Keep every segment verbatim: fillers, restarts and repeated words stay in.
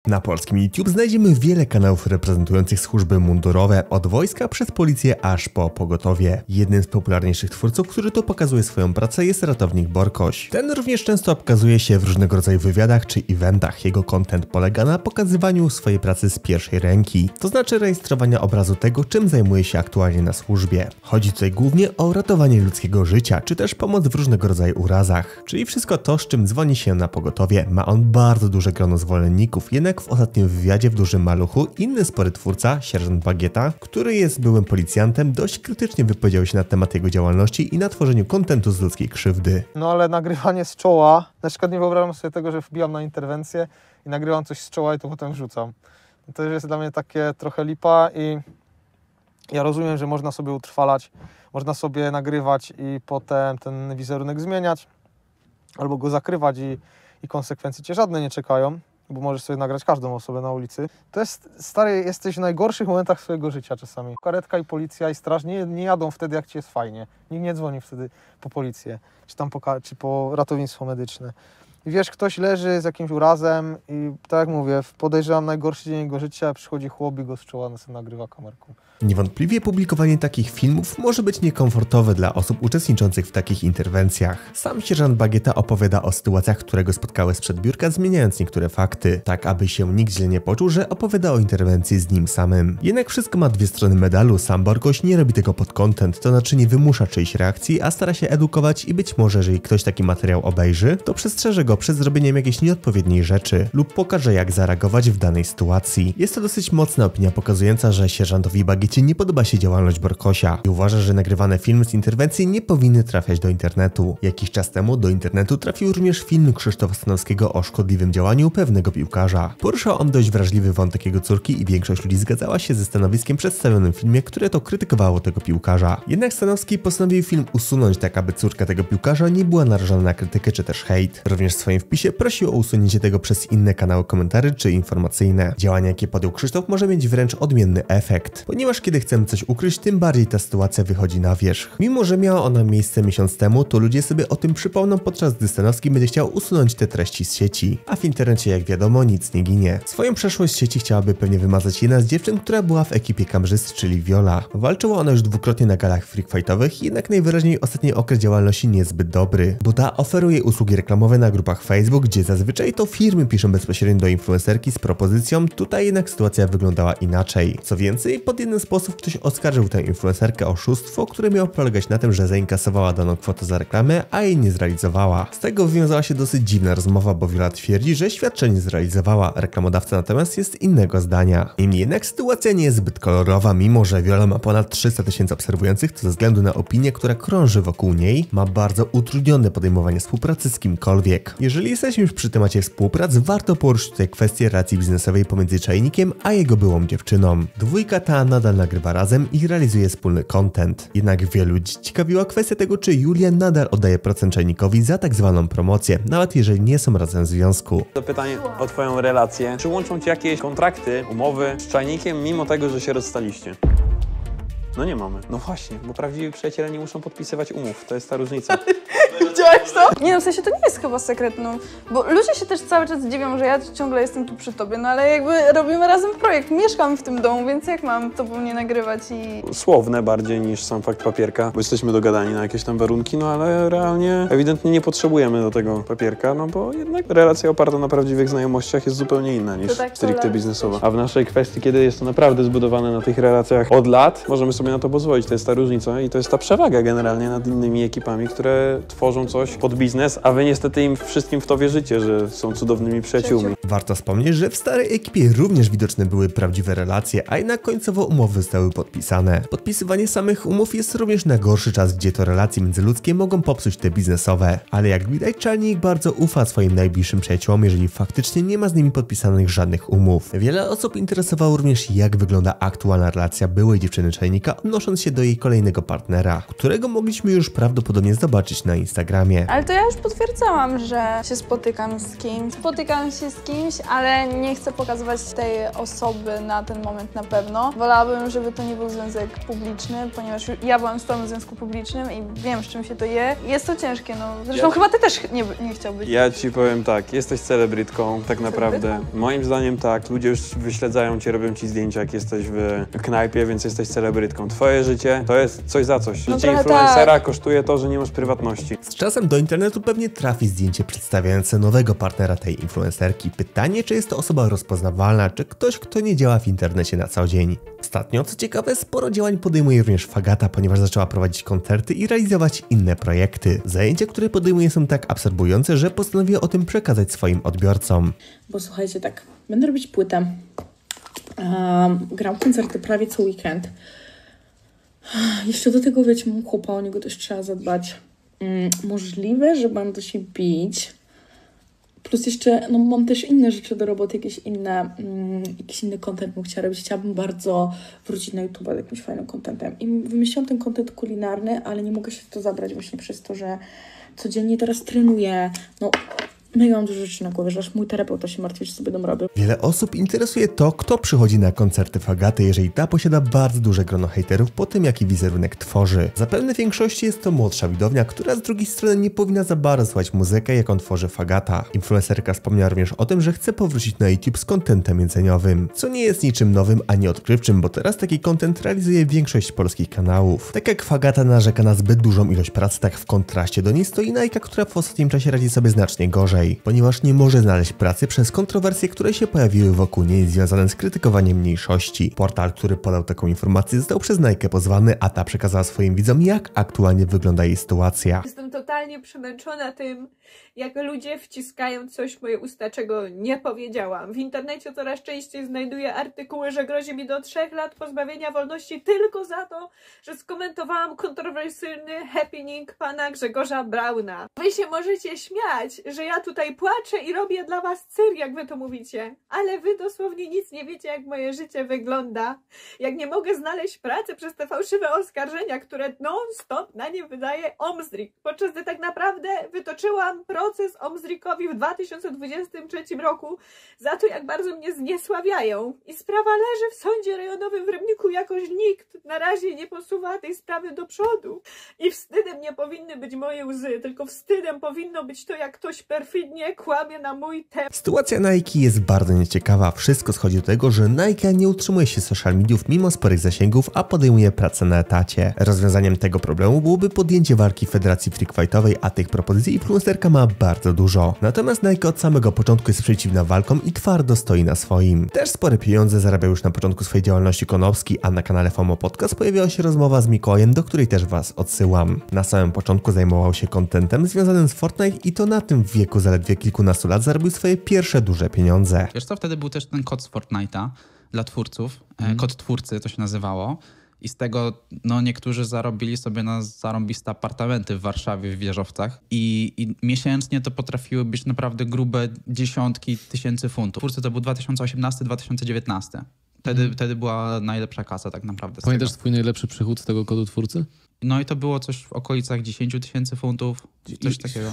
Na polskim YouTube znajdziemy wiele kanałów reprezentujących służby mundurowe, od wojska przez policję aż po pogotowie. Jednym z popularniejszych twórców, który tu pokazuje swoją pracę, jest ratownik Borkoś. Ten również często pokazuje się w różnego rodzaju wywiadach czy eventach. Jego content polega na pokazywaniu swojej pracy z pierwszej ręki, to znaczy rejestrowania obrazu tego, czym zajmuje się aktualnie na służbie. Chodzi tutaj głównie o ratowanie ludzkiego życia, czy też pomoc w różnego rodzaju urazach, czyli wszystko to, z czym dzwoni się na pogotowie. Ma on bardzo duże grono zwolenników, jednak w ostatnim wywiadzie w Dużym Maluchu inny spory twórca, sierżant Bagieta, który jest byłym policjantem, dość krytycznie wypowiedział się na temat jego działalności i na tworzeniu kontentu z ludzkiej krzywdy. No ale nagrywanie z czoła, na przykład nie wyobrażam sobie tego, że wbijam na interwencję i nagrywam coś z czoła i to potem wrzucam. To już jest dla mnie takie trochę lipa i ja rozumiem, że można sobie utrwalać, można sobie nagrywać i potem ten wizerunek zmieniać albo go zakrywać i, i konsekwencje cię żadne nie czekają, bo możesz sobie nagrać każdą osobę na ulicy. To jest, stary, jesteś w najgorszych momentach swojego życia czasami. Karetka i policja i straż nie, nie jadą wtedy, jak ci jest fajnie. Nikt nie dzwoni wtedy po policję, czy tam po, czy po ratownictwo medyczne. I wiesz, ktoś leży z jakimś urazem i tak jak mówię, podejrzewam najgorszy dzień jego życia, przychodzi chłop i go z czoła na sobie nagrywa kamerką. Niewątpliwie publikowanie takich filmów może być niekomfortowe dla osób uczestniczących w takich interwencjach. Sam sierżant Bagieta opowiada o sytuacjach, które go spotkały sprzed biurka, zmieniając niektóre fakty, tak aby się nikt źle nie poczuł, że opowiada o interwencji z nim samym. Jednak wszystko ma dwie strony medalu. Sam Borkoś nie robi tego pod content, to znaczy nie wymusza czyjejś reakcji, a stara się edukować i być może, jeżeli ktoś taki materiał obejrzy, to przestrzeże go przed zrobieniem jakiejś nieodpowiedniej rzeczy lub pokaże, jak zareagować w danej sytuacji. Jest to dosyć mocna opinia pokazująca, że sierżantowi Bagiecie nie podoba się działalność Borkosia i uważa, że nagrywane filmy z interwencji nie powinny trafiać do internetu. Jakiś czas temu do internetu trafił również film Krzysztofa Stanowskiego o szkodliwym działaniu pewnego piłkarza. Poruszał on dość wrażliwy wątek jego córki i większość ludzi zgadzała się ze stanowiskiem przedstawionym w filmie, które to krytykowało tego piłkarza. Jednak Stanowski postanowił film usunąć, tak aby córka tego piłkarza nie była narażona na krytykę czy też hejt. Również w swoim wpisie prosił o usunięcie tego przez inne kanały komentarzy czy informacyjne. Działanie, jakie podjął Krzysztof, może mieć wręcz odmienny efekt, ponieważ kiedy chcemy coś ukryć, tym bardziej ta sytuacja wychodzi na wierzch. Mimo że miała ona miejsce miesiąc temu, to ludzie sobie o tym przypomną, podczas gdy Stanowski będzie chciał usunąć te treści z sieci. A w internecie, jak wiadomo, nic nie ginie. Swoją przeszłość z sieci chciałaby pewnie wymazać jedna z dziewczyn, która była w ekipie kamerzysty, czyli Viola. Walczyła ona już dwukrotnie na galach freak fightowych, jednak najwyraźniej ostatni okres działalności niezbyt dobry, bo ta oferuje usługi reklamowe na grupach Facebook, gdzie zazwyczaj to firmy piszą bezpośrednio do influencerki z propozycją, tutaj jednak sytuacja wyglądała inaczej. Co więcej, pod jeden sposób ktoś oskarżył tę influencerkę o oszustwo, które miało polegać na tym, że zainkasowała daną kwotę za reklamę, a jej nie zrealizowała. Z tego wywiązała się dosyć dziwna rozmowa, bo Viola twierdzi, że świadczenie zrealizowała, reklamodawca natomiast jest innego zdania. Niemniej jednak sytuacja nie jest zbyt kolorowa, mimo że Viola ma ponad trzysta tysięcy obserwujących, to ze względu na opinię, która krąży wokół niej, ma bardzo utrudnione podejmowanie współpracy z kimkolwiek. Jeżeli jesteśmy już przy temacie współprac, warto poruszyć tutaj kwestię relacji biznesowej pomiędzy Czajnikiem a jego byłą dziewczyną. Dwójka ta nadal nagrywa razem i realizuje wspólny content. Jednak wielu ludzi ciekawiła kwestia tego, czy Julia nadal oddaje procent Czajnikowi za tak zwaną promocję, nawet jeżeli nie są razem w związku. To pytanie o twoją relację. Czy łączą cię jakieś kontrakty, umowy z Czajnikiem, mimo tego, że się rozstaliście? No nie mamy. No właśnie, bo prawdziwi przyjaciele nie muszą podpisywać umów. To jest ta różnica. Widziałeś to? Nie no, w sensie to nie jest chyba sekret, no. Bo ludzie się też cały czas dziwią, że ja ciągle jestem tu przy tobie, no ale jakby robimy razem projekt, mieszkam w tym domu, więc jak mam tobą nie nagrywać i... Słowne bardziej niż sam fakt papierka, bo jesteśmy dogadani na jakieś tam warunki, no ale realnie ewidentnie nie potrzebujemy do tego papierka, no bo jednak relacja oparta na prawdziwych znajomościach jest zupełnie inna niż tak stricte biznesowa. A w naszej kwestii, kiedy jest to naprawdę zbudowane na tych relacjach od lat, możemy sobie na to pozwolić. To jest ta różnica i to jest ta przewaga generalnie nad innymi ekipami, które tworzą coś pod biznes, a wy niestety im wszystkim w to wierzycie, że są cudownymi przyjaciółmi. Warto wspomnieć, że w starej ekipie również widoczne były prawdziwe relacje, a jednak końcowo umowy zostały podpisane. Podpisywanie samych umów jest również na gorszy czas, gdzie to relacje międzyludzkie mogą popsuć te biznesowe. Ale jak widać, Czajnik bardzo ufa swoim najbliższym przyjaciołom, jeżeli faktycznie nie ma z nimi podpisanych żadnych umów. Wiele osób interesowało również, jak wygląda aktualna relacja byłej dziewczyny Czajnika, odnosząc się do jej kolejnego partnera, którego mogliśmy już prawdopodobnie zobaczyć na Instagramie. Instagramie. Ale to ja już potwierdzałam, że się spotykam z kimś. Spotykam się z kimś, ale nie chcę pokazywać tej osoby na ten moment na pewno. Wolałabym, żeby to nie był związek publiczny, ponieważ ja byłam stroną w związku publicznym i wiem, z czym się to je. Jest to ciężkie, no. Zresztą Ja... chyba ty też nie, nie chciałbyś. Ja ci powiem tak, jesteś celebrytką, tak naprawdę. Moim zdaniem tak, ludzie już wyśledzają cię, robią ci zdjęcia, jak jesteś w knajpie, więc jesteś celebrytką. Twoje życie to jest coś za coś. Życie No influencera tak. kosztuje to, że nie masz prywatności. Z czasem do internetu pewnie trafi zdjęcie przedstawiające nowego partnera tej influencerki. Pytanie, czy jest to osoba rozpoznawalna, czy ktoś, kto nie działa w internecie na co dzień. Ostatnio, co ciekawe, sporo działań podejmuje również Fagata, ponieważ zaczęła prowadzić koncerty i realizować inne projekty. Zajęcia, które podejmuje, są tak absorbujące, że postanowiła o tym przekazać swoim odbiorcom. Bo słuchajcie, tak, będę robić płytę. Um, gram koncerty prawie co weekend. Jeszcze do tego, wiecie, mam chłopa, o niego też trzeba zadbać. Um, możliwe, że będę się bić. Plus jeszcze, no mam też inne rzeczy do roboty, jakieś inne, um, jakiś inny content bym chciała robić. Chciałabym bardzo wrócić na YouTube z jakimś fajnym contentem. I wymyśliłam ten content kulinarny, ale nie mogę się w to zabrać właśnie przez to, że codziennie teraz trenuję. No, mega mam dużo rzeczy na głowie, że aż mój terapeuta się martwi, że sobie dom robię. Wiele osób interesuje to, kto przychodzi na koncerty Fagaty, jeżeli ta posiada bardzo duże grono hejterów po tym, jaki wizerunek tworzy. Zapewne w większości jest to młodsza widownia, która z drugiej strony nie powinna za bardzo słuchać muzykę, jaką tworzy Fagata. Influencerka wspomniała również o tym, że chce powrócić na YouTube z kontentem jedzeniowym, co nie jest niczym nowym ani odkrywczym, bo teraz taki kontent realizuje większość polskich kanałów. Tak jak Fagata narzeka na zbyt dużą ilość pracy, tak w kontraście do niej stoi Najka, która w ostatnim czasie radzi sobie znacznie gorzej, ponieważ nie może znaleźć pracy przez kontrowersje, które się pojawiły wokół niej związane z krytykowaniem mniejszości. Portal, który podał taką informację, został przez Najkę pozwany, a ta przekazała swoim widzom, jak aktualnie wygląda jej sytuacja. Jestem totalnie przemęczona tym, jak ludzie wciskają coś w moje usta, czego nie powiedziałam. W internecie coraz częściej znajduję artykuły, że grozi mi do trzech lat pozbawienia wolności tylko za to, że skomentowałam kontrowersyjny happening pana Grzegorza Brauna. Wy się możecie śmiać, że ja tutaj płaczę i robię dla was cyrk, jak wy to mówicie, ale wy dosłownie nic nie wiecie, jak moje życie wygląda. Jak nie mogę znaleźć pracy przez te fałszywe oskarżenia, które non-stop na nie wydaje Omstrik, podczas gdy tak naprawdę wytoczyłam proces Omstrikowi w dwa tysiące dwudziestym trzecim roku za to, jak bardzo mnie zniesławiają. I sprawa leży w sądzie rejonowym w Rybniku, jakoś nikt na razie nie posuwa tej sprawy do przodu. I wstydem nie powinny być moje łzy, tylko wstydem powinno być to, jak ktoś perfidnie kłamie na mój temat. Sytuacja Nike jest bardzo nieciekawa. Wszystko schodzi do tego, że Nike nie utrzymuje się z social mediów mimo sporych zasięgów, a podejmuje pracę na etacie. Rozwiązaniem tego problemu byłoby podjęcie walki Federacji Freakfightowej, a tych propozycji influencerka ma bardzo dużo. Natomiast Nike od samego początku jest przeciwna walkom i twardo stoi na swoim. Też spore pieniądze zarabiał już na początku swojej działalności Konopski, a na kanale FOMO Podcast pojawiła się rozmowa z Mikołajem, do której też was odsyłam. Na samym początku zajmował się kontentem związanym z Fortnite i to na tym w wieku zaledwie kilkunastu lat zarobił swoje pierwsze duże pieniądze. Wiesz co, wtedy był też ten kod z Fortnite'a dla twórców, mm. kod twórcy to się nazywało. I z tego no, niektórzy zarobili sobie na zarąbiste apartamenty w Warszawie, w wieżowcach. I, I miesięcznie to potrafiły być naprawdę grube dziesiątki tysięcy funtów. Twórcy to był dwa tysiące osiemnasty dwa tysiące dziewiętnasty. Wtedy, mm. wtedy była najlepsza kasa tak naprawdę. Pamiętasz swój najlepszy przychód z tego kodu twórcy? No i to było coś w okolicach dziesięć tysięcy funtów, coś I... takiego.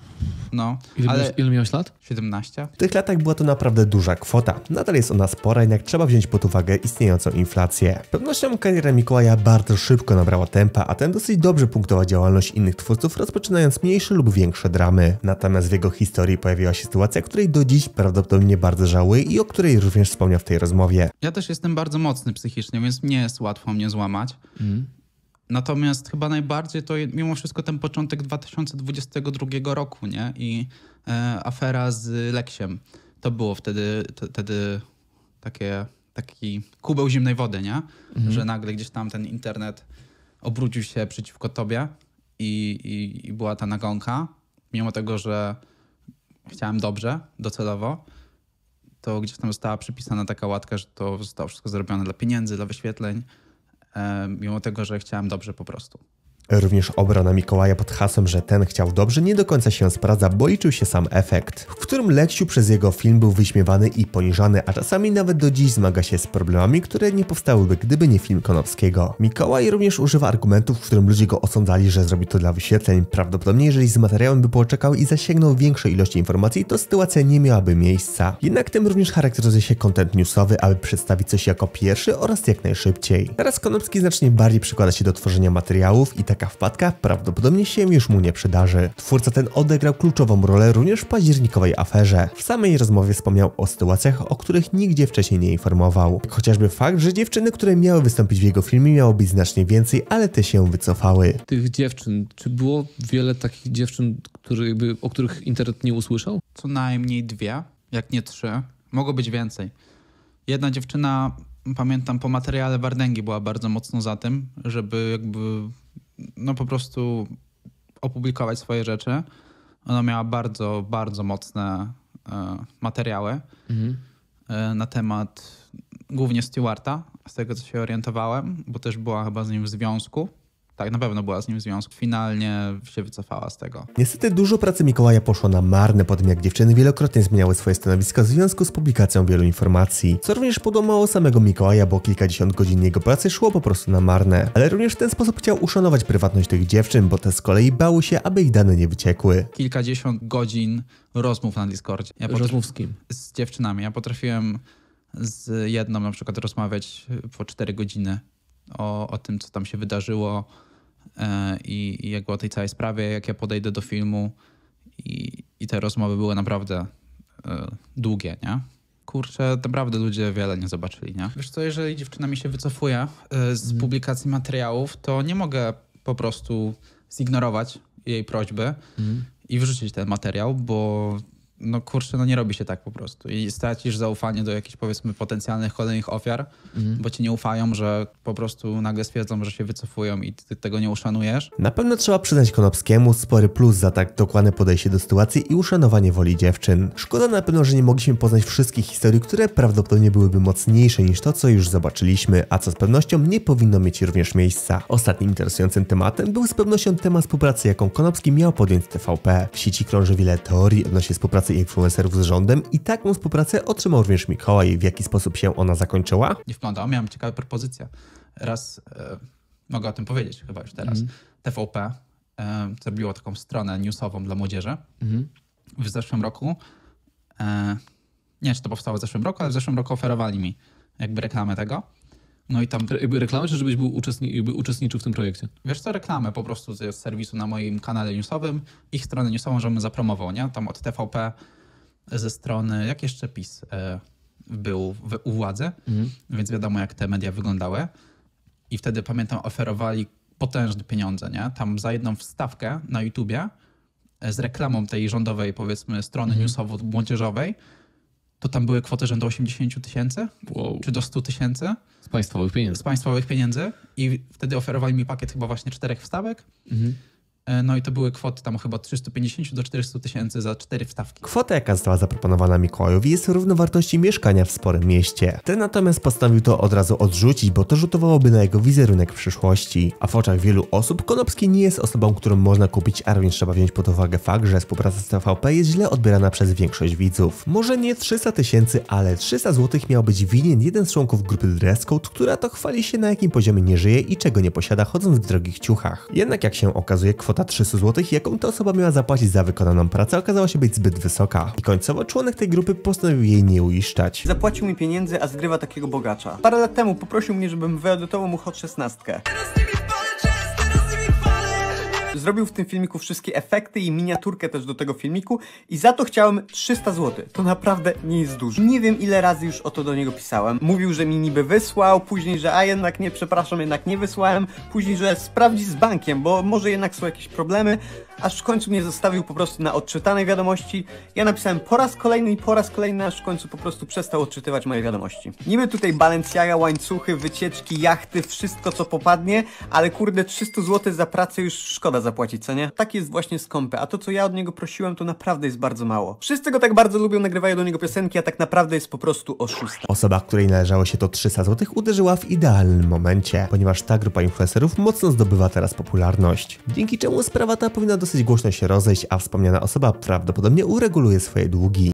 No, ile, ale... miałeś, ile miałeś lat? siedemnaście. W tych latach była to naprawdę duża kwota. Nadal jest ona spora, jednak trzeba wziąć pod uwagę istniejącą inflację. Z pewnością kariera Mikołaja bardzo szybko nabrała tempa, a ten dosyć dobrze punktował działalność innych twórców, rozpoczynając mniejsze lub większe dramy. Natomiast w jego historii pojawiła się sytuacja, której do dziś prawdopodobnie bardzo żałuje i o której również wspomniał w tej rozmowie. Ja też jestem bardzo mocny psychicznie, więc nie jest łatwo mnie złamać. Mm. Natomiast chyba najbardziej to mimo wszystko ten początek dwa tysiące dwudziestego drugiego roku, nie? I e, afera z Leksiem. To było wtedy, t, wtedy takie, taki kubeł zimnej wody, nie? Mhm. Że nagle gdzieś tam ten internet obrócił się przeciwko tobie i, i, i była ta nagonka. Mimo tego, że chciałem dobrze, docelowo, to gdzieś tam została przypisana taka łatka, że to zostało wszystko zrobione dla pieniędzy, dla wyświetleń. Mimo tego, że chciałem dobrze po prostu. Również obrona Mikołaja pod hasłem, że ten chciał dobrze, nie do końca się sprawdza, bo liczył się sam efekt, w którym Leksiu przez jego film był wyśmiewany i poniżany, a czasami nawet do dziś zmaga się z problemami, które nie powstałyby, gdyby nie film Konopskiego. Mikołaj również używa argumentów, w którym ludzie go osądzali, że zrobi to dla wyświetleń. Prawdopodobnie jeżeli z materiałem by poczekał i zasięgnął większej ilości informacji, to sytuacja nie miałaby miejsca. Jednak tym również charakteryzuje się content newsowy, aby przedstawić coś jako pierwszy oraz jak najszybciej. Teraz Konopski znacznie bardziej przykłada się do tworzenia materiałów i taka wpadka prawdopodobnie się już mu nie przydarzy. Twórca ten odegrał kluczową rolę również w październikowej aferze. W samej rozmowie wspomniał o sytuacjach, o których nigdzie wcześniej nie informował. Jak chociażby fakt, że dziewczyny, które miały wystąpić w jego filmie, miało być znacznie więcej, ale te się wycofały. Tych dziewczyn, czy było wiele takich dziewczyn, które jakby, o których internet nie usłyszał? Co najmniej dwie, jak nie trzy. Mogło być więcej. Jedna dziewczyna, pamiętam, po materiale Wardęgi była bardzo mocno za tym, żeby jakby no po prostu opublikować swoje rzeczy. Ona miała bardzo, bardzo mocne e, materiały mhm. e, na temat głównie Stewarta, z tego co się orientowałem, bo też była chyba z nim w związku. Tak, na pewno była z nim w związku. Finalnie się wycofała z tego. Niestety dużo pracy Mikołaja poszło na marne po tym, jak dziewczyny wielokrotnie zmieniały swoje stanowiska w związku z publikacją wielu informacji. Co również podłamało samego Mikołaja, bo kilkadziesiąt godzin jego pracy szło po prostu na marne. Ale również w ten sposób chciał uszanować prywatność tych dziewczyn, bo te z kolei bały się, aby ich dane nie wyciekły. Kilkadziesiąt godzin rozmów na Discordzie. Ja rozmów z kim? Z dziewczynami. Ja potrafiłem z jedną na przykład rozmawiać po cztery godziny o, o tym, co tam się wydarzyło. I, i jakby o tej całej sprawie, jak ja podejdę do filmu i, i te rozmowy były naprawdę y, długie, nie? Kurczę, naprawdę ludzie wiele nie zobaczyli, nie? Wiesz co, jeżeli dziewczyna mi się wycofuje y, z mm. publikacji materiałów, to nie mogę po prostu zignorować jej prośby mm. i wyrzucić ten materiał, bo no kurczę, no nie robi się tak po prostu. I stracisz zaufanie do jakichś powiedzmy potencjalnych kolejnych ofiar, mhm. bo ci nie ufają, że po prostu nagle stwierdzą, że się wycofują i ty tego nie uszanujesz. Na pewno trzeba przyznać Konopskiemu spory plus za tak dokładne podejście do sytuacji i uszanowanie woli dziewczyn. Szkoda na pewno, że nie mogliśmy poznać wszystkich historii, które prawdopodobnie byłyby mocniejsze niż to, co już zobaczyliśmy, a co z pewnością nie powinno mieć również miejsca. Ostatnim interesującym tematem był z pewnością temat współpracy, jaką Konopski miał podjąć z T V P. W sieci krąży wiele teorii odnośnie współpracy influencerów z rządem i taką współpracę otrzymał również Mikołaj. W jaki sposób się ona zakończyła? Nie wyglądała. Miałem ciekawe propozycje. Raz, e, mogę o tym powiedzieć chyba już teraz. Mm. T V P e, zrobiło taką stronę newsową dla młodzieży mm. w zeszłym roku. E, nie wiem, czy to powstało w zeszłym roku, ale w zeszłym roku oferowali mi jakby reklamę tego. No i tam... Jakby reklamę, czy żebyś był uczestni jakby uczestniczył w tym projekcie? Wiesz co, reklamę po prostu z serwisu na moim kanale newsowym, ich stronę newsową, żebym zapromował, nie? Tam od T V P ze strony, jak jeszcze PiS e, był w, u władzy, mhm. więc wiadomo jak te media wyglądały. I wtedy pamiętam oferowali potężne pieniądze, nie? Tam za jedną wstawkę na YouTubie e, z reklamą tej rządowej powiedzmy strony mhm. newsowo-młodzieżowej, to tam były kwoty rzędu osiemdziesiąt tysięcy, wow. czy do sto tysięcy. Z państwowych pieniędzy. Z państwowych pieniędzy. I wtedy oferowali mi pakiet chyba właśnie czterech wstawek. Mhm. No i to były kwoty tam chyba trzysta pięćdziesiąt do czterystu tysięcy za cztery wstawki. Kwota, jaka została zaproponowana Mikołajowi, jest równowartości mieszkania w sporym mieście. Ten natomiast postanowił to od razu odrzucić, bo to rzutowałoby na jego wizerunek w przyszłości. A w oczach wielu osób Konopski nie jest osobą, którą można kupić, a również trzeba wziąć pod uwagę fakt, że współpraca z T V P jest źle odbierana przez większość widzów. Może nie trzysta tysięcy, ale trzysta złotych miał być winien jeden z członków grupy Dress Code, która to chwali się na jakim poziomie nie żyje i czego nie posiada, chodząc w drogich ciuchach. Jednak jak się okazuje, kwota trzysta złotych, jaką ta osoba miała zapłacić za wykonaną pracę, okazała się być zbyt wysoka. I końcowo członek tej grupy postanowił jej nie uiszczać. Zapłacił mi pieniędzy, a zgrywa takiego bogacza. Parę lat temu poprosił mnie, żebym wyedytował mu Hot szesnastkę. Zrobił w tym filmiku wszystkie efekty i miniaturkę też do tego filmiku i za to chciałem trzysta złotych. To naprawdę nie jest dużo. Nie wiem ile razy już o to do niego pisałem. Mówił, że mi niby wysłał, później, że a jednak nie, przepraszam, jednak nie wysłałem. Później, że sprawdzi z bankiem, bo może jednak są jakieś problemy. Aż w końcu mnie zostawił po prostu na odczytanej wiadomości. Ja napisałem po raz kolejny i po raz kolejny, aż w końcu po prostu przestał odczytywać moje wiadomości. Niby tutaj Balenciaga, łańcuchy, wycieczki, jachty, wszystko co popadnie, ale kurde trzysta złotych za pracę już szkoda zapłacić. zapłacić, co nie? Taki jest właśnie skąpy, a to co ja od niego prosiłem to naprawdę jest bardzo mało. Wszyscy go tak bardzo lubią, nagrywają do niego piosenki, a tak naprawdę jest po prostu oszustem. Osoba, której należało się to trzysta złotych, uderzyła w idealnym momencie, ponieważ ta grupa influencerów mocno zdobywa teraz popularność. Dzięki czemu sprawa ta powinna dosyć głośno się rozejść, a wspomniana osoba prawdopodobnie ureguluje swoje długi.